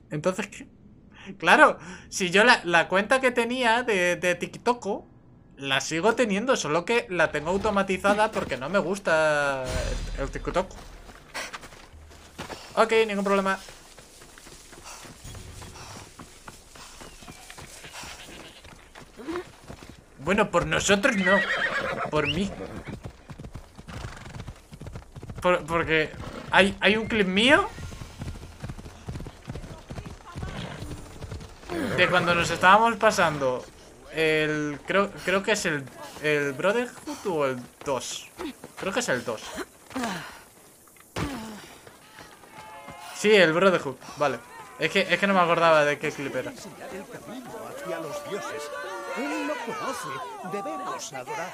Entonces, ¿qué? Claro, si yo la cuenta que tenía de TikTok la sigo teniendo, solo que la tengo automatizada porque no me gusta el TikTok. Ok, ningún problema. Bueno, por nosotros no. Por mí. Porque hay un clip mío de cuando nos estábamos pasando creo que es el Brotherhood o el 2. Creo que es el 2. Sí, el Brotherhood, vale. Es que no me acordaba de qué clip era. Enseñar el camino hacia los dioses. Él lo conoce. Debemos adorar.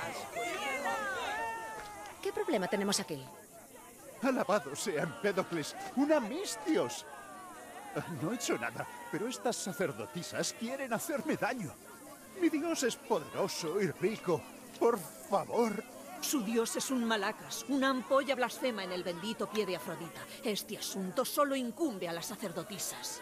¿Qué problema tenemos aquí? Alabado sea Empédocles, una Mistios. No he hecho nada, pero estas sacerdotisas quieren hacerme daño. Mi Dios es poderoso y rico. Por favor. Su dios es un malacas, una ampolla blasfema en el bendito pie de Afrodita. Este asunto solo incumbe a las sacerdotisas.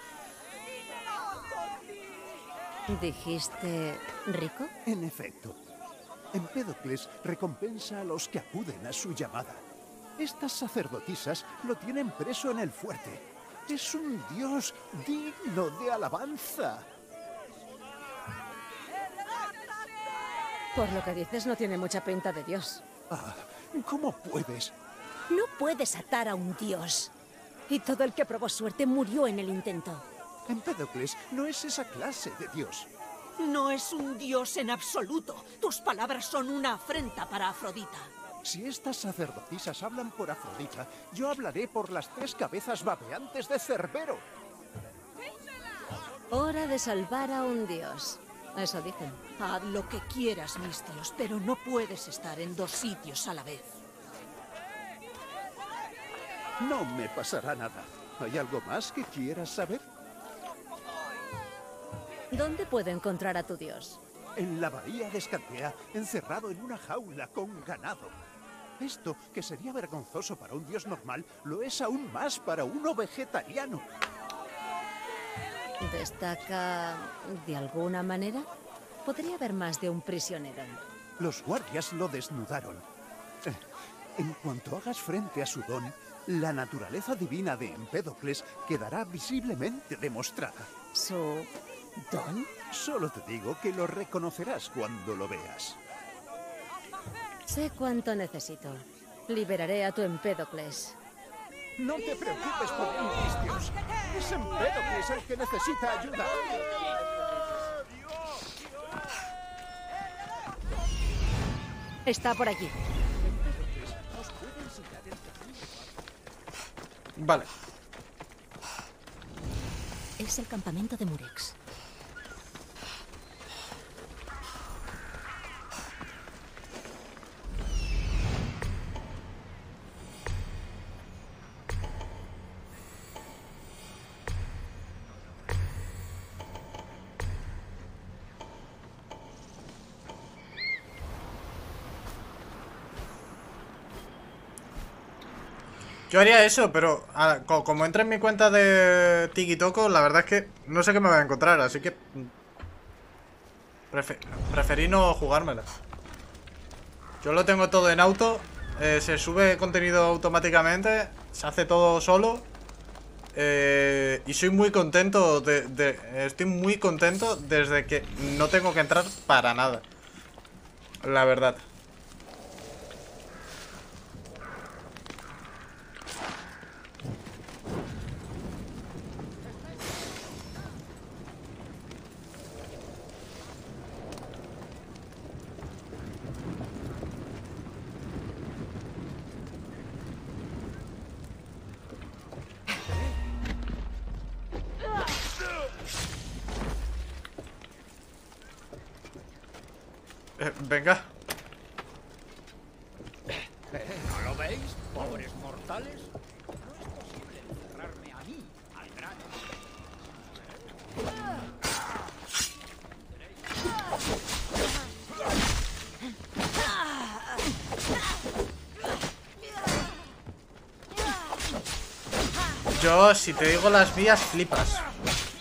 ¿Dijiste rico? En efecto, Empédocles recompensa a los que acuden a su llamada. Estas sacerdotisas lo tienen preso en el fuerte. Es un dios digno de alabanza. Por lo que dices, no tiene mucha pinta de Dios. Ah, ¿cómo puedes? No puedes atar a un dios. Y todo el que probó suerte murió en el intento. Empédocles no es esa clase de dios. No es un dios en absoluto. Tus palabras son una afrenta para Afrodita. Si estas sacerdotisas hablan por Afrodita, yo hablaré por las 3 cabezas babeantes de Cerbero. Hora de salvar a un dios. Eso dicen. Haz lo que quieras, Mistios, pero no puedes estar en 2 sitios a la vez. No me pasará nada. ¿Hay algo más que quieras saber? ¿Dónde puedo encontrar a tu dios? En la bahía de Escantea, encerrado en una jaula con ganado. Esto, que sería vergonzoso para un dios normal, lo es aún más para uno vegetariano. ¿Destaca de alguna manera? Podría haber más de un prisionero. Los guardias lo desnudaron. En cuanto hagas frente a su don, la naturaleza divina de Empédocles quedará visiblemente demostrada. ¿Su don? Solo te digo que lo reconocerás cuando lo veas. Sé cuánto necesito. Liberaré a tu Empédocles. No te preocupes por mí, Mistios. Es Empédocles el que necesita ayuda. Está por aquí. Vale. Es el campamento de Murex. Yo haría eso, pero como entra en mi cuenta de TikTok, la verdad es que no sé qué me voy a encontrar, así que preferí no jugármela. Yo lo tengo todo en auto, se sube contenido automáticamente, se hace todo solo, y soy muy contento estoy muy contento desde que no tengo que entrar para nada, la verdad. Venga. ¿No lo veis, pobres mortales? No es posible encerrarme a mí, al gran... Yo, si te digo las vías, flipas.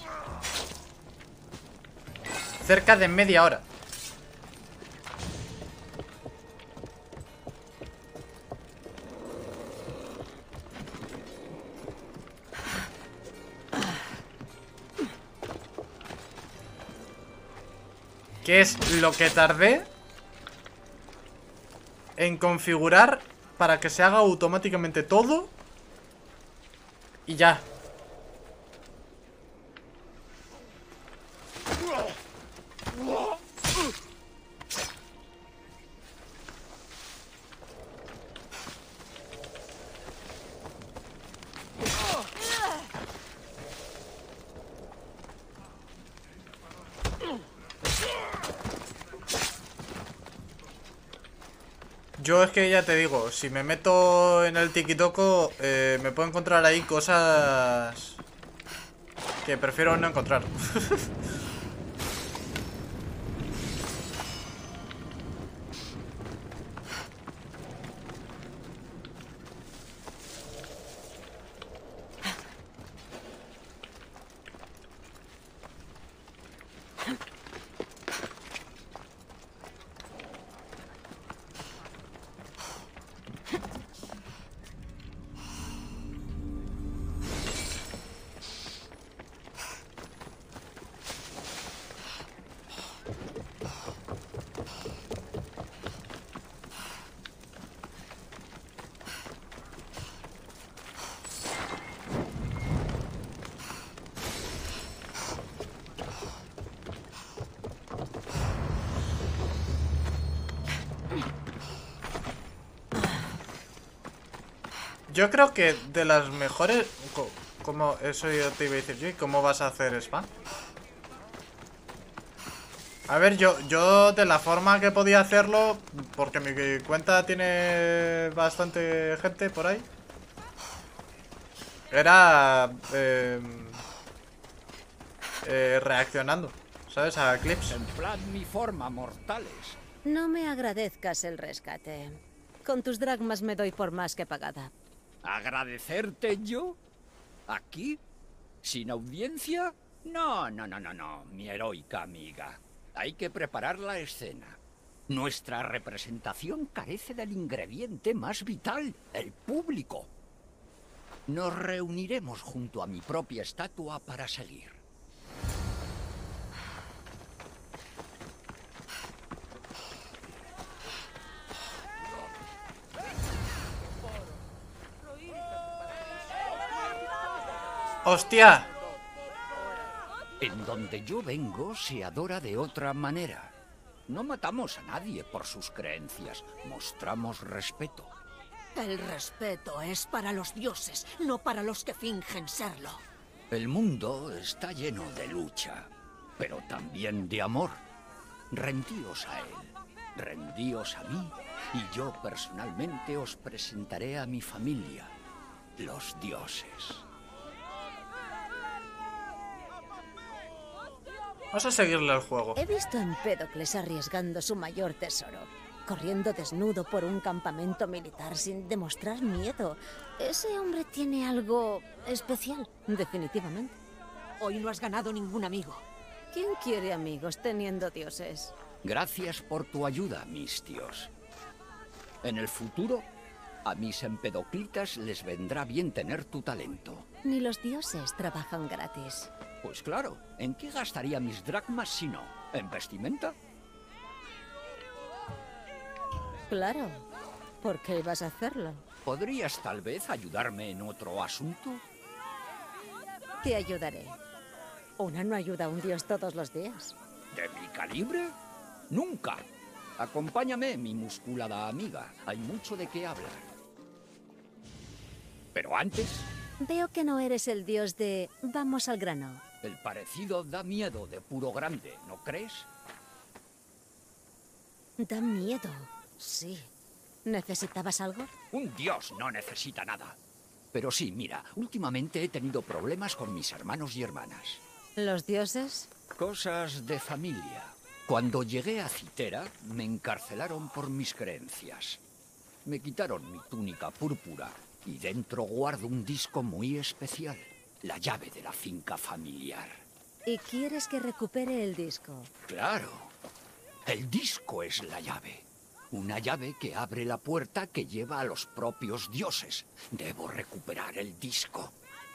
Cerca de media hora. ¿Qué es lo que tardé en configurar para que se haga automáticamente todo? Y ya. Yo es que ya te digo, si me meto en el tiki-toko, me puedo encontrar ahí cosas que prefiero no encontrar. Yo creo que de las mejores... Como eso yo te iba a decir yo. ¿Y cómo vas a hacer spam? A ver, yo de la forma que podía hacerlo, porque mi cuenta tiene bastante gente por ahí, era reaccionando, ¿sabes? A clips. Templad mi forma, mortales. No me agradezcas el rescate. Con tus dracmas me doy por más que pagada. ¿Agradecerte yo? ¿Aquí? ¿Sin audiencia? No, mi heroica amiga. Hay que preparar la escena. Nuestra representación carece del ingrediente más vital, el público. Nos reuniremos junto a mi propia estatua para seguir. ¡Hostia! En donde yo vengo se adora de otra manera. No matamos a nadie por sus creencias, mostramos respeto. El respeto es para los dioses, no para los que fingen serlo. El mundo está lleno de lucha, pero también de amor. Rendíos a él, rendíos a mí, y yo personalmente os presentaré a mi familia, los dioses. Vamos a seguirle el juego. He visto a Empédocles arriesgando su mayor tesoro, corriendo desnudo por un campamento militar sin demostrar miedo. Ese hombre tiene algo especial, definitivamente. Hoy no has ganado ningún amigo. ¿Quién quiere amigos teniendo dioses? Gracias por tu ayuda, mis tíos. En el futuro, a mis empedoclitas les vendrá bien tener tu talento. Ni los dioses trabajan gratis. Pues claro, ¿en qué gastaría mis dracmas si no? ¿En vestimenta? Claro. ¿Por qué ibas a hacerlo? ¿Podrías tal vez ayudarme en otro asunto? Te ayudaré. Una no ayuda a un dios todos los días. ¿De mi calibre? ¡Nunca! Acompáñame, mi musculada amiga. Hay mucho de qué hablar. Pero antes, Veo que no eres el dios de... Vamos al grano. el parecido da miedo de puro grande, ¿no crees? Da miedo. Sí. ¿Necesitabas algo? Un dios no necesita nada. Pero sí, mira, últimamente he tenido problemas con mis hermanos y hermanas. ¿Los dioses? Cosas de familia. Cuando llegué a Citera, me encarcelaron por mis creencias. Me quitaron mi túnica púrpura y dentro guardo un disco muy especial, la llave de la finca familiar. ¿Y quieres que recupere el disco? Claro. El disco es la llave. Una llave que abre la puerta que lleva a los propios dioses. Debo recuperar el disco.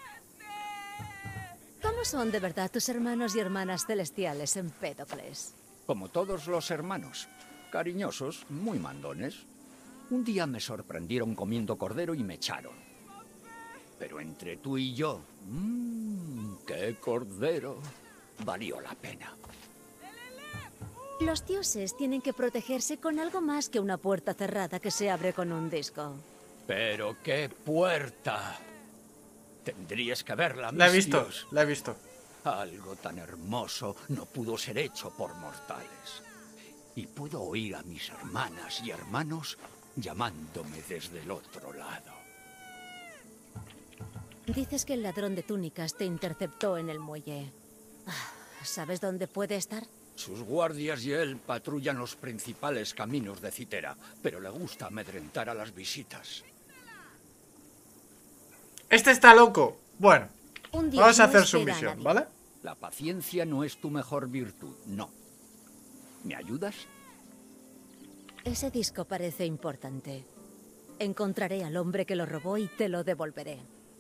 ¿Cómo son de verdad tus hermanos y hermanas celestiales, Empédocles? Como todos los hermanos. Cariñosos, muy mandones. Un día me sorprendieron comiendo cordero y me echaron. Pero entre tú y yo... ¡Qué cordero! Valió la pena. Los dioses tienen que protegerse con algo más que una puerta cerrada que se abre con un disco. ¡Pero qué puerta! Tendrías que verla, La he mis visto, Dios. la he visto. Algo tan hermoso no pudo ser hecho por mortales. Y puedo oír a mis hermanas y hermanos llamándome desde el otro lado. Dices que el ladrón de túnicas te interceptó en el muelle. ¿Sabes dónde puede estar? Sus guardias y él patrullan los principales caminos de Citera, pero le gusta amedrentar a las visitas. Este está loco. Bueno, Un dios vamos a no hacer su espera a misión, nadie. ¿vale? La paciencia no es tu mejor virtud, no. ¿Me ayudas? Ese disco parece importante. Encontraré al hombre que lo robó y te lo devolveré.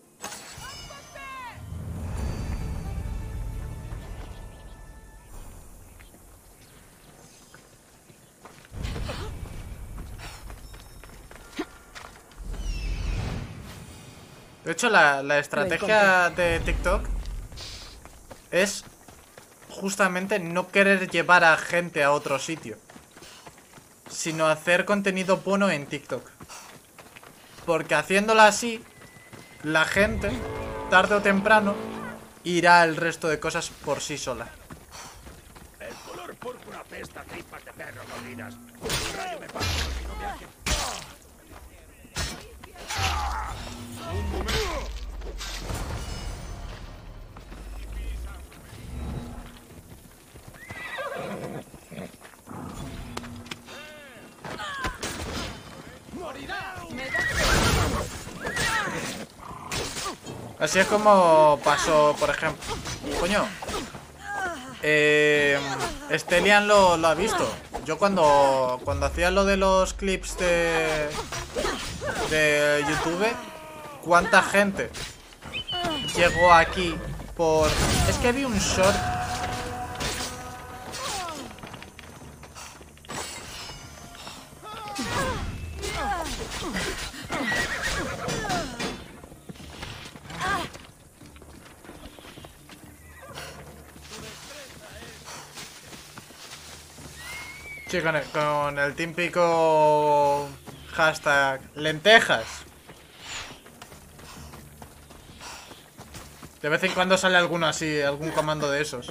De hecho, la estrategia de TikTok es justamente no querer llevar a gente a otro sitio, sino hacer contenido bueno en TikTok. Porque haciéndolo así, la gente, tarde o temprano, irá al resto de cosas por sí sola. El color púrpura apesta tripas de perro molidas. Un rayo me pasa si no me hace... Así es como pasó, por ejemplo. Coño. Stelian lo ha visto. Yo cuando hacía lo de los clips de YouTube, ¿cuánta gente llegó aquí por...? Es que vi un short. Sí, con el típico hashtag lentejas. De vez en cuando sale alguno así, algún comando de esos.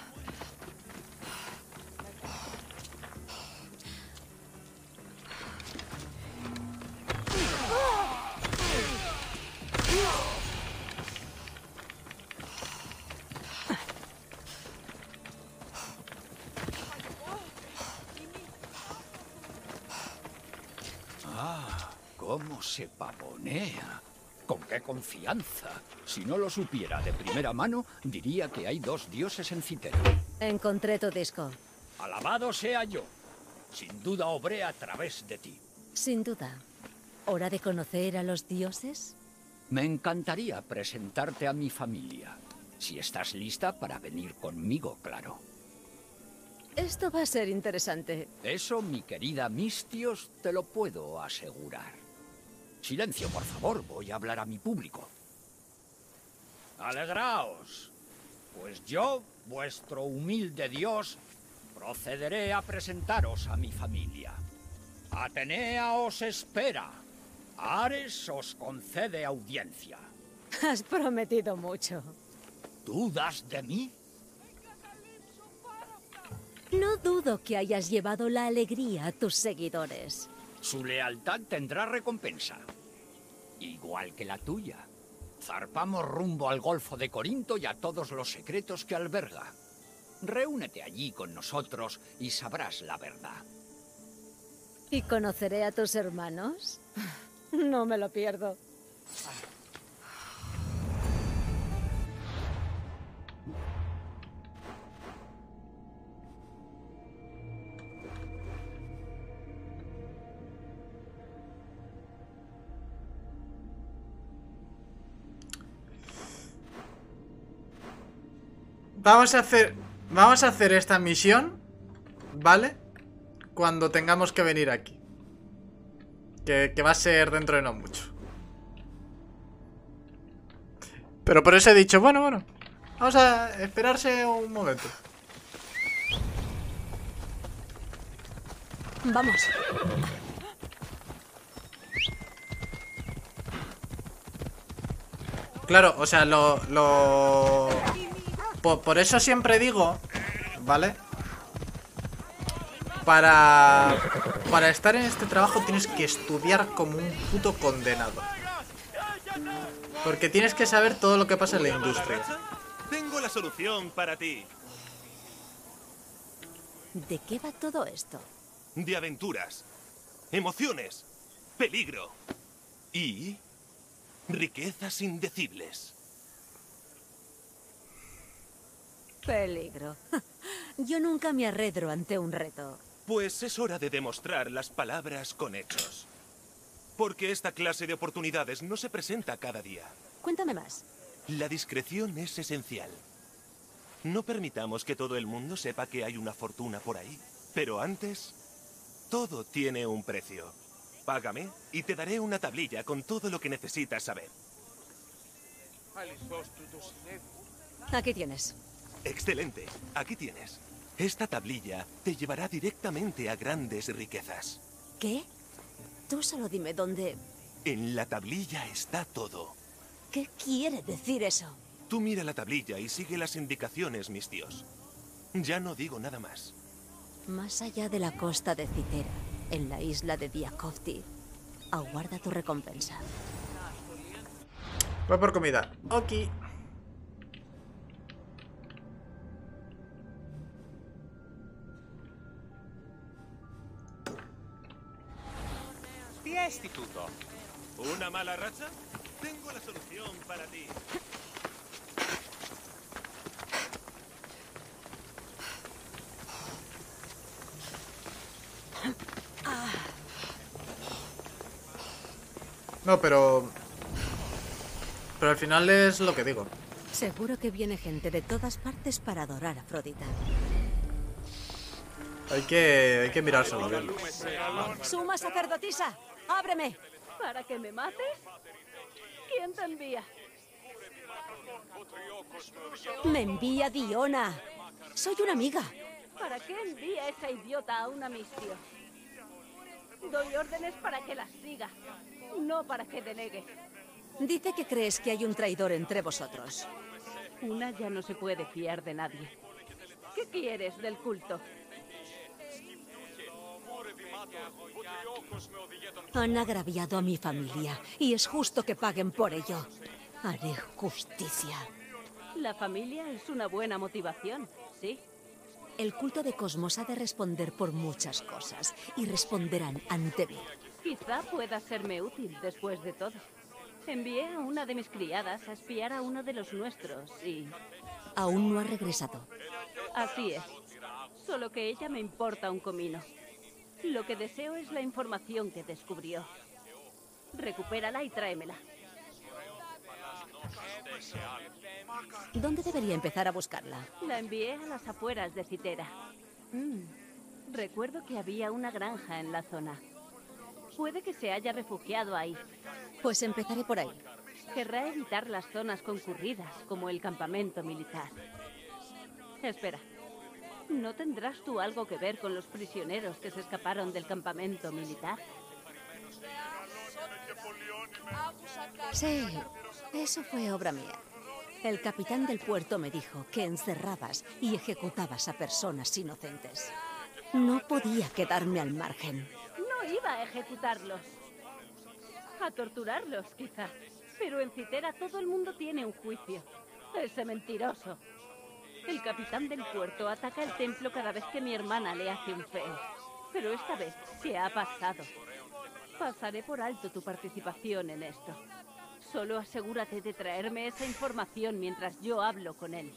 ¿Cómo se pavonea? ¿Con qué confianza? Si no lo supiera de primera mano, diría que hay dos dioses en Citera. Encontré tu disco. Alabado sea yo. Sin duda obré a través de ti. Sin duda. ¿Hora de conocer a los dioses? Me encantaría presentarte a mi familia. Si estás lista para venir conmigo, claro. Esto va a ser interesante. Eso, mi querida Mistios, te lo puedo asegurar. Silencio, por favor, voy a hablar a mi público. Alegraos, pues yo, vuestro humilde dios, procederé a presentaros a mi familia. Atenea os espera. Ares os concede audiencia. Has prometido mucho. ¿Dudas de mí? No dudo que hayas llevado la alegría a tus seguidores. Su lealtad tendrá recompensa. Igual que la tuya. Zarpamos rumbo al Golfo de Corinto y a todos los secretos que alberga. Reúnete allí con nosotros y sabrás la verdad. ¿Y conoceré a tus hermanos? No me lo pierdo. Vamos a hacer esta misión, ¿vale? Cuando tengamos que venir aquí. Que va a ser dentro de no mucho. Pero por eso he dicho, bueno. Vamos a esperarse un momento. Vamos. Claro, o sea, por eso siempre digo, ¿vale? Para estar en este trabajo tienes que estudiar como un puto condenado. Porque tienes que saber todo lo que pasa en la industria. Tengo la solución para ti. ¿De qué va todo esto? De aventuras, emociones, peligro y riquezas indecibles. Peligro. Yo nunca me arredro ante un reto. Pues es hora de demostrar las palabras con hechos. Porque esta clase de oportunidades no se presenta cada día. Cuéntame más. La discreción es esencial. No permitamos que todo el mundo sepa que hay una fortuna por ahí. Pero antes, todo tiene un precio. Págame y te daré una tablilla con todo lo que necesitas saber. Aquí tienes. Excelente. Aquí tienes. Esta tablilla te llevará directamente a grandes riquezas. ¿Qué? Tú solo dime dónde... En la tablilla está todo. ¿Qué quiere decir eso? Tú mira la tablilla y sigue las indicaciones, mis tíos. Ya no digo nada más. Más allá de la costa de Citera, en la isla de Diakovti, aguarda tu recompensa. Voy por comida. Ok. Instituto. ¿Una mala racha? Tengo la solución para ti. No, pero al final es lo que digo. Seguro que viene gente de todas partes para adorar a Afrodita. Hay que mirárselo bien. ¡Suma sacerdotisa! ¡Ábreme! ¿Para que me mates? ¿Quién te envía? ¡Me envía Diona! ¡Soy una amiga! ¿Para qué envía esa idiota a una misión? Doy órdenes para que las siga, no para que delegue. Dice que crees que hay un traidor entre vosotros. Una ya no se puede fiar de nadie. ¿Qué quieres del culto? Han agraviado a mi familia y es justo que paguen por ello. Haré justicia. La familia es una buena motivación, ¿sí? El culto de Cosmos ha de responder por muchas cosas y responderán ante mí. Quizá pueda serme útil después de todo. Envié a una de mis criadas a espiar a uno de los nuestros y... Aún no ha regresado. Así es. Solo que ella me importa un comino. Lo que deseo es la información que descubrió. Recupérala y tráemela. ¿Dónde debería empezar a buscarla? La envié a las afueras de Citera. Recuerdo que había una granja en la zona. Puede que se haya refugiado ahí. Pues empezaré por ahí. Querrá evitar las zonas concurridas, como el campamento militar. Espera. ¿No tendrás tú algo que ver con los prisioneros que se escaparon del campamento militar? Sí, eso fue obra mía. El capitán del puerto me dijo que encerrabas y ejecutabas a personas inocentes. No podía quedarme al margen. No iba a ejecutarlos. A torturarlos, quizá. Pero en Citera todo el mundo tiene un juicio. Ese mentiroso. El capitán del puerto ataca el templo cada vez que mi hermana le hace un feo. Pero esta vez se ha pasado. Pasaré por alto tu participación en esto. Solo asegúrate de traerme esa información mientras yo hablo con él.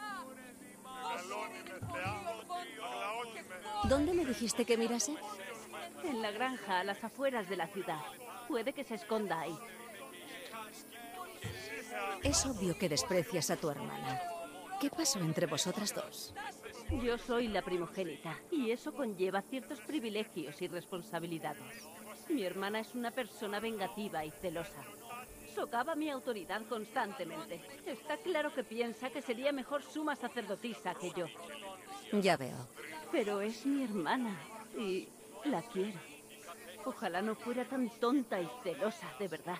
¿Dónde me dijiste que mirase? En la granja, a las afueras de la ciudad. Puede que se esconda ahí. Es obvio que desprecias a tu hermana. ¿Qué pasó entre vosotras dos? Yo soy la primogénita y eso conlleva ciertos privilegios y responsabilidades. Mi hermana es una persona vengativa y celosa. Socava mi autoridad constantemente. Está claro que piensa que sería mejor suma sacerdotisa que yo. Ya veo. Pero es mi hermana y la quiero. Ojalá no fuera tan tonta y celosa, de verdad.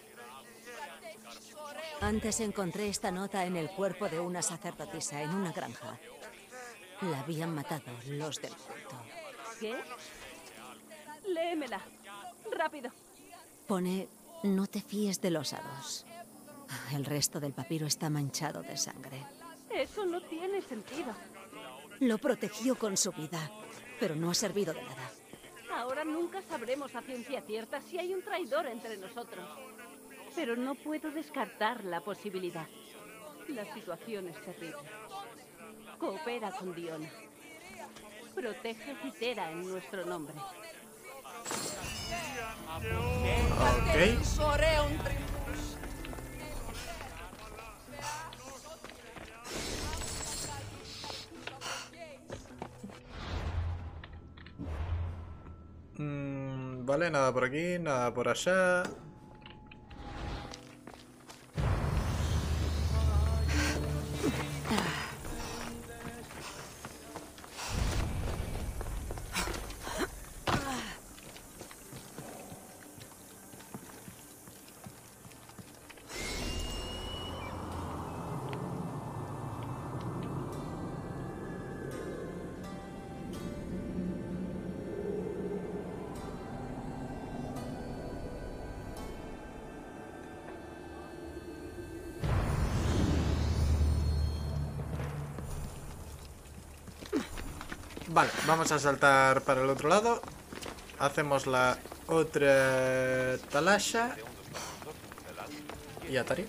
Antes encontré esta nota en el cuerpo de una sacerdotisa en una granja. La habían matado los del culto. ¿Qué? Léemela. Rápido. Pone, no te fíes de los hados. El resto del papiro está manchado de sangre. Eso no tiene sentido. Lo protegió con su vida, pero no ha servido de nada. Ahora nunca sabremos a ciencia cierta si hay un traidor entre nosotros. Pero no puedo descartar la posibilidad. La situación es terrible. Coopera con Diona. Protege Citera en nuestro nombre. Ok. Vale, nada por aquí, nada por allá. Vale, vamos a saltar para el otro lado. Hacemos la otra talasha. Y Atari.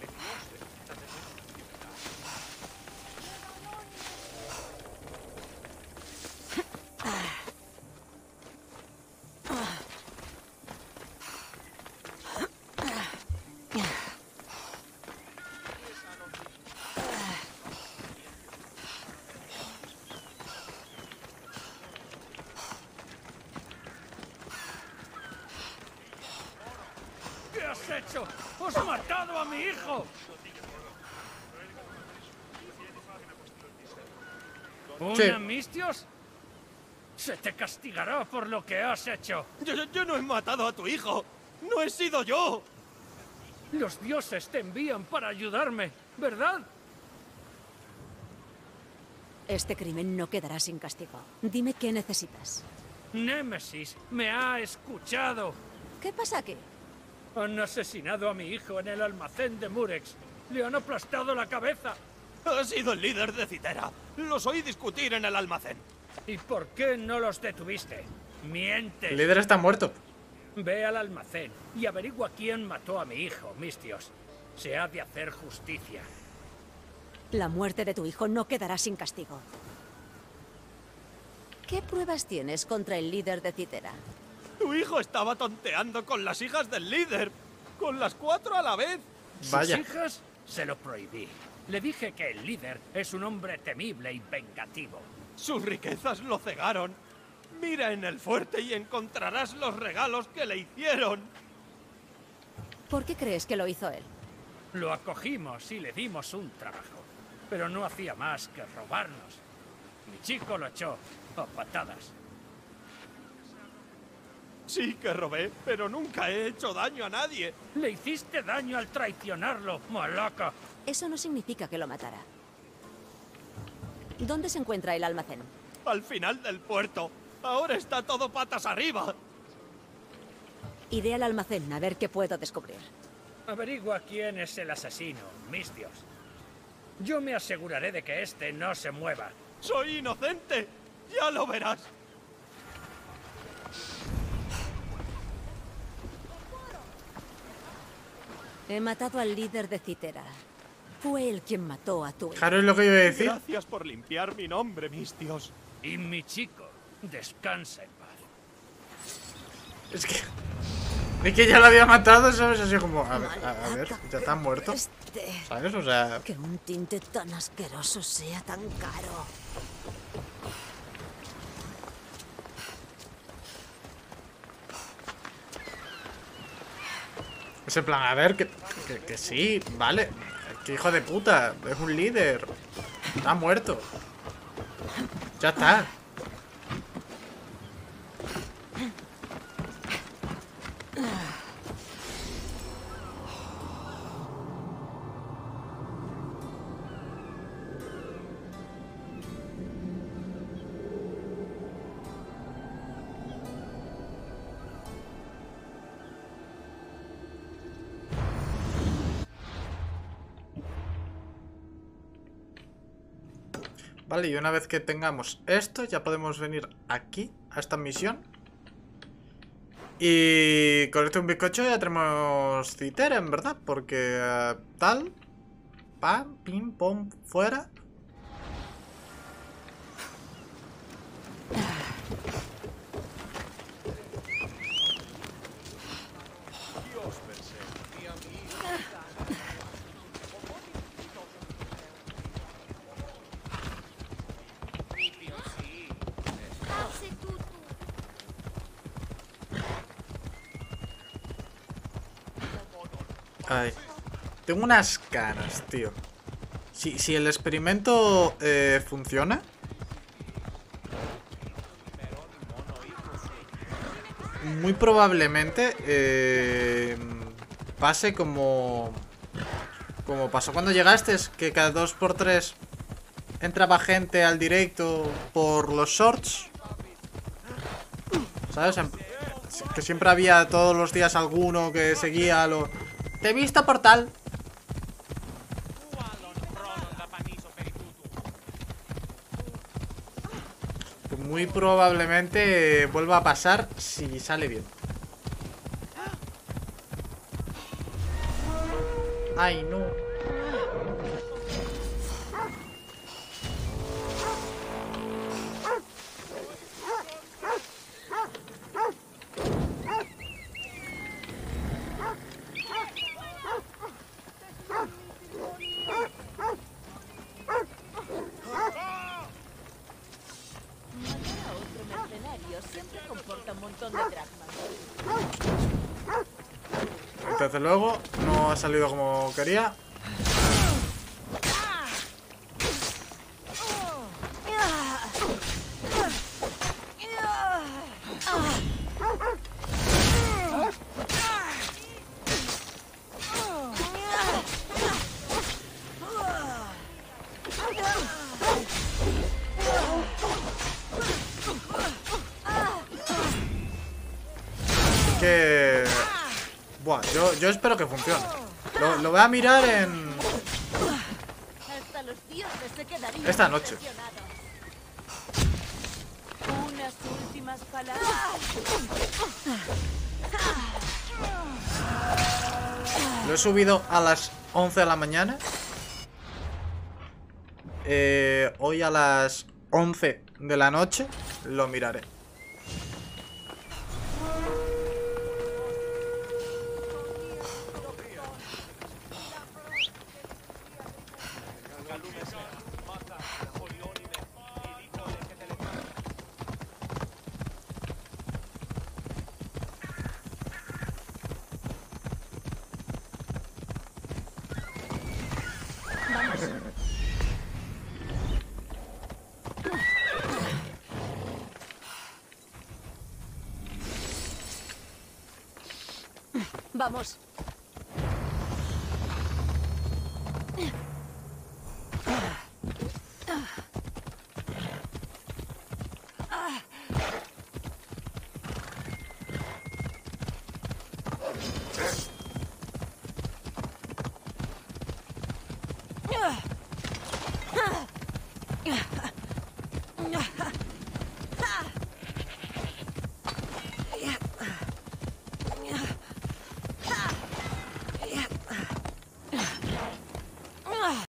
¿Qué has hecho? ¡Os he matado a mi hijo! Sí. ¿Una Mistios? Se te castigará por lo que has hecho. Yo no he matado a tu hijo. No he sido yo. Los dioses te envían para ayudarme, ¿verdad? Este crimen no quedará sin castigo. Dime qué necesitas. Némesis me ha escuchado. ¿Qué pasa aquí? Han asesinado a mi hijo en el almacén de Murex. Le han aplastado la cabeza. Ha sido el líder de Citera. Los oí discutir en el almacén. ¿Y por qué no los detuviste? Mientes. El líder está muerto. Ve al almacén y averigua quién mató a mi hijo, Mistios. Se ha de hacer justicia. La muerte de tu hijo no quedará sin castigo. ¿Qué pruebas tienes contra el líder de Citera? Tu hijo estaba tonteando con las hijas del líder. Con las 4 a la vez. Vaya. ¿Sus hijas? Se lo prohibí. Le dije que el líder es un hombre temible y vengativo. Sus riquezas lo cegaron. Mira en el fuerte y encontrarás los regalos que le hicieron. ¿Por qué crees que lo hizo él? Lo acogimos y le dimos un trabajo. Pero no hacía más que robarnos. Mi chico lo echó a patadas. Sí que robé, pero nunca he hecho daño a nadie. Le hiciste daño al traicionarlo, malaca. Eso no significa que lo matara. ¿Dónde se encuentra el almacén? Al final del puerto. Ahora está todo patas arriba. Iré al almacén a ver qué puedo descubrir. Averigua quién es el asesino, Mistios. Yo me aseguraré de que este no se mueva. Soy inocente. Ya lo verás. He matado al líder de Citera. Fue él quien mató a tu hijo. Claro, es lo que iba a decir. Gracias por limpiar mi nombre, Mistios. Y mi chico, descansa en paz. Es que... Ni que ya lo había matado, ¿sabes? Así como, a ver, ya está muerto. ¿Sabes? O sea... Que un tinte tan asqueroso sea tan caro. Ese plan, a ver, que sí, vale. Que hijo de puta, es un líder. Está muerto. Ya está. Vale, y una vez que tengamos esto, ya podemos venir aquí, a esta misión. Y con este un bizcocho ya tenemos Citeren, ¿verdad? Porque tal, pam, pim, pom, fuera. Ay, tengo unas ganas, tío. Si el experimento funciona, muy probablemente pase como pasó cuando llegaste, que cada 2x3 entraba gente al directo por los shorts, ¿sabes? Que siempre había todos los días alguno que seguía lo... Te he visto por tal. Pues muy probablemente vuelva a pasar si sale bien. Ay, no. Desde luego, no ha salido como quería. Que... Buah, yo espero que funcione. Lo voy a mirar en... esta noche. Unas últimas palabras. Lo he subido a las 11 de la mañana. Hoy a las 11 de la noche lo miraré. Vamos.